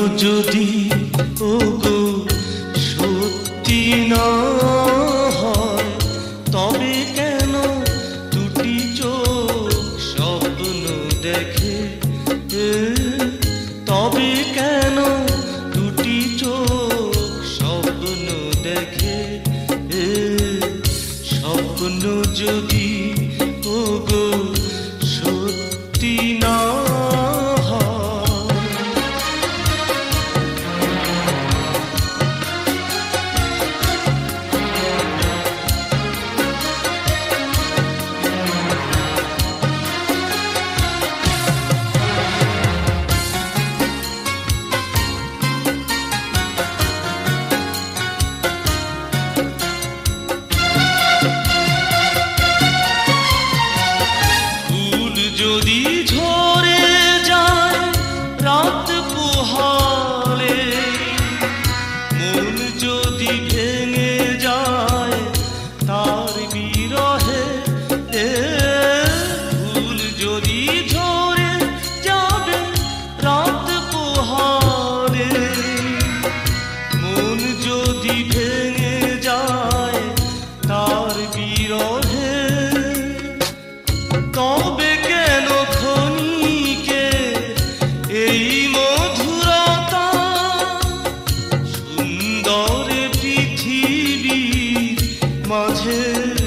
যদি ওগো সত্যি না হয়, তবে কেন দুটি চোখ স্বপ্ন দেখে? তবে কেন দুটি চোখ স্বপ্ন দেখে? স্বপ্ন যদি ওগো সত্যি না যদি ঝরে যায় রাত পোহালে, মন যদি ভেঙে যায় তার বিরহে, ফুল যদি ঝরে যাবে রাত পোহালে, মন যদি ভেঙে যায় তার বিরহে, তবে কেন ক্ষণিকে এই মধুরতা সুন্দর পৃথিবীর মাঝে?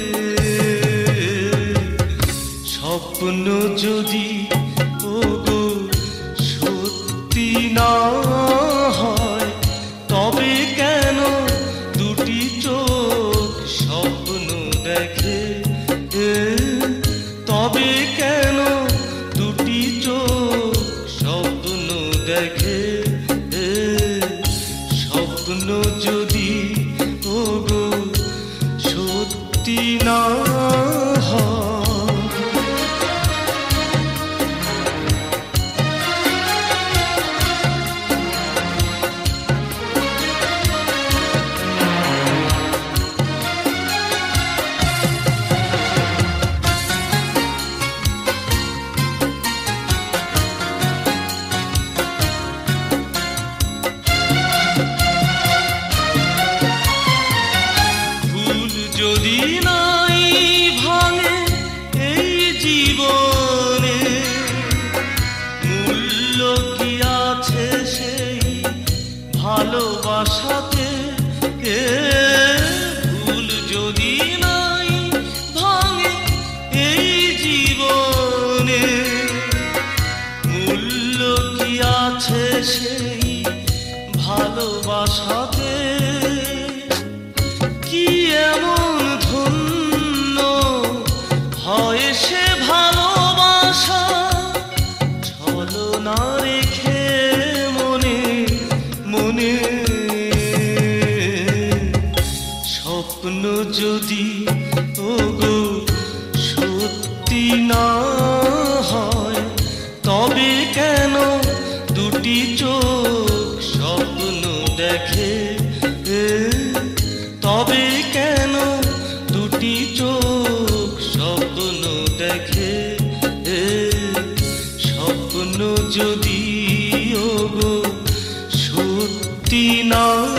স্বপ্ন যদি ওগো সত্যি না হয়, তবে কেন দুটি চোখ স্বপ্ন দেখে? তবে কেন দুটি চোখ স্বপ্ন দেখে? স্বপ্ন যদি ওগো সত্যি না হয়। যদি নাই ভাঙে এই জীবনে, মূল্য কি আছে সেই ভালোবাসাতে? ভুল যদি নাই ভাঙে এই জীবনে, মূল্য কি আছে সেই ভালোবাসাতে? কি এমন ধন্য হয় সে ভালোবাসা, ছলনা রেখে মনে মনে? স্বপ্ন যদি ওগো সত্যি না হয়, তবে কেন দুটি চোখ স্বপ্ন দেখে? তবে কেন দুটি চোখ স্বপ্ন দেখে? স্বপ্ন যদি ওগো সত্যি না